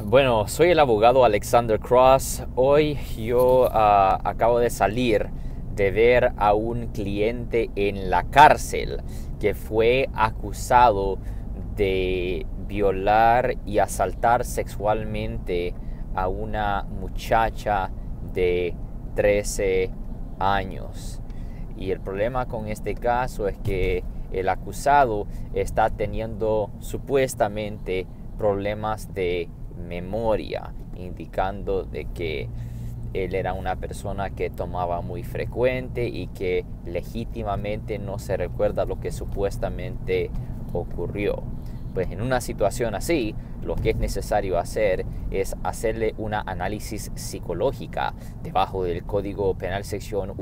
Bueno, soy el abogado Alexander Cross. Hoy yo acabo de salir de ver a un cliente en la cárcel que fue acusado de violar y asaltar sexualmente a una muchacha de 13 años. Y el problema con este caso es que el acusado está teniendo supuestamente problemas de memoria, indicando de que él era una persona que tomaba muy frecuente y que legítimamente no se recuerda lo que supuestamente ocurrió. Pues en una situación así, lo que es necesario hacer es hacerle una análisis psicológica debajo del Código Penal sección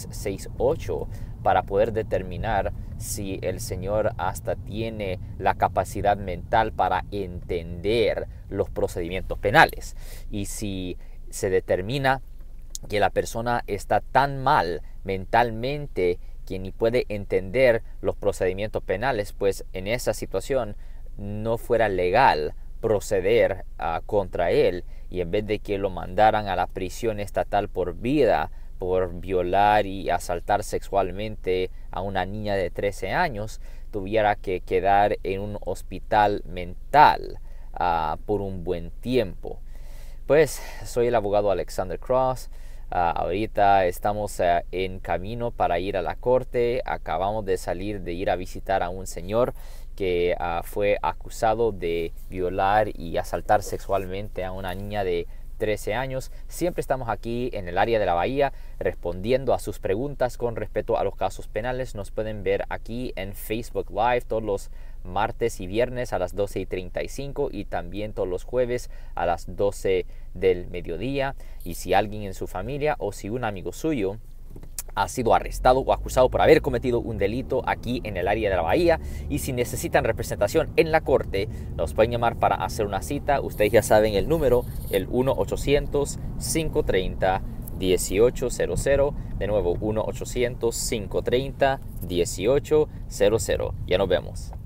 1368 para poder determinar si el señor hasta tiene la capacidad mental para entender los procedimientos penales. Y si se determina que la persona está tan mal mentalmente que ni puede entender los procedimientos penales, pues en esa situación no fuera legal proceder contra él, y en vez de que lo mandaran a la prisión estatal por vida por violar y asaltar sexualmente a una niña de 13 años, tuviera que quedar en un hospital mental por un buen tiempo. Pues soy el abogado Alexander Cross. Ahorita estamos en camino para ir a la corte. Acabamos de salir de ir a visitar a un señor que fue acusado de violar y asaltar sexualmente a una niña de 13 años. Siempre estamos aquí en el área de la Bahía respondiendo a sus preguntas con respecto a los casos penales. Nos pueden ver aquí en Facebook Live todos los martes y viernes a las 12:35 y también todos los jueves a las 12 del mediodía. Y si alguien en su familia o si un amigo suyo ha sido arrestado o acusado por haber cometido un delito aquí en el área de la Bahía, y si necesitan representación en la corte, nos pueden llamar para hacer una cita. Ustedes ya saben el número, el 1-800-530-1800. De nuevo, 1-800-530-1800. Ya nos vemos.